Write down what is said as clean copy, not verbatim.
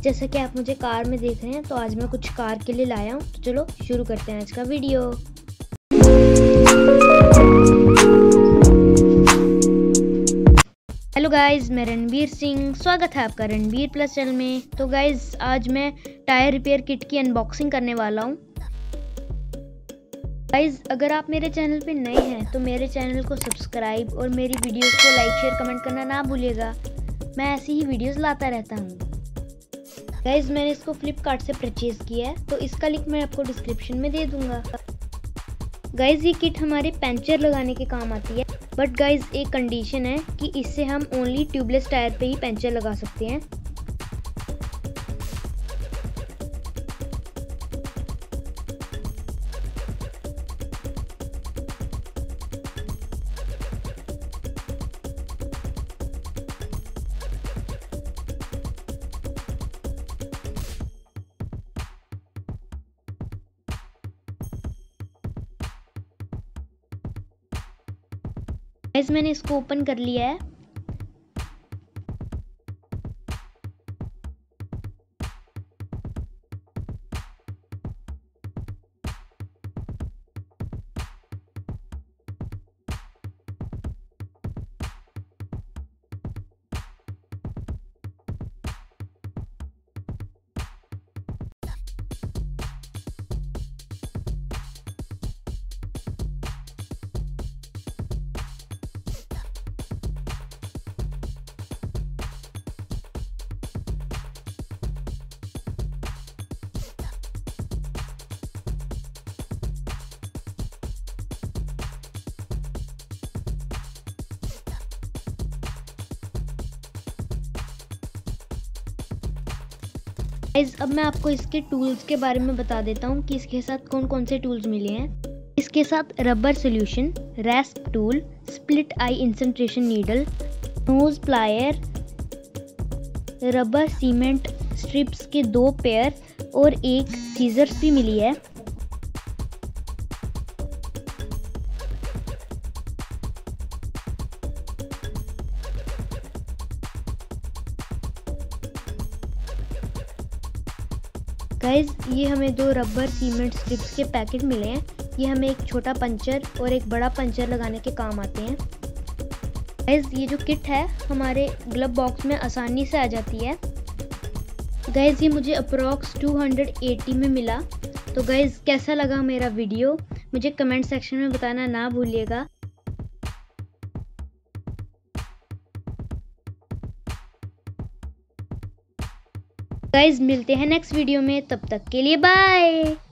जैसा कि आप मुझे कार में देख रहे हैं, तो आज मैं कुछ कार के लिए लाया हूँ। तो चलो शुरू करते हैं आज का वीडियो। हेलो गाइस, मैं रणवीर सिंह। स्वागत है आपका रणवीर प्लस चैनल में। तो गाइस, आज मैं टायर रिपेयर किट की अनबॉक्सिंग करने वाला हूँ। गाइस, अगर आप मेरे चैनल पे नए हैं तो मेरे चैनल को सब्सक्राइब और मेरी वीडियोस को लाइक शेयर कमेंट करना ना भूलिएगा। मैं ऐसी ही वीडियोस लाता रहता हूँ। गाइस, मैंने इसको फ्लिपकार्ट से परचेज किया है, तो इसका लिंक मैं आपको डिस्क्रिप्शन में दे दूंगा। गाइस, ये किट हमारे पंचर लगाने के काम आती है, बट गाइस एक कंडीशन है कि इससे हम ओनली ट्यूबलेस टायर पे ही पंचर लगा सकते हैं। गाइस, मैंने इसको ओपन कर लिया है। गाइस, अब मैं आपको इसके टूल्स के बारे में बता देता हूँ कि इसके साथ कौन कौन से टूल्स मिले हैं। इसके साथ rubber solution, rasp tool, split eye insertion needle, nose plier, rubber cement strips के 2 पेयर और एक सीजर्स भी मिली है। गाइज, ये हमें 2 रबर सीमेंट स्ट्रिप्स के पैकेट मिले हैं। ये हमें एक छोटा पंचर और एक बड़ा पंचर लगाने के काम आते हैं। गाइज, ये जो किट है हमारे ग्लव बॉक्स में आसानी से आ जाती है। गाइज, ये मुझे अप्रॉक्स 280 में मिला। तो गाइज, कैसा लगा मेरा वीडियो मुझे कमेंट सेक्शन में बताना ना भूलिएगा। गाइज, मिलते हैं नेक्स्ट वीडियो में, तब तक के लिए बाय।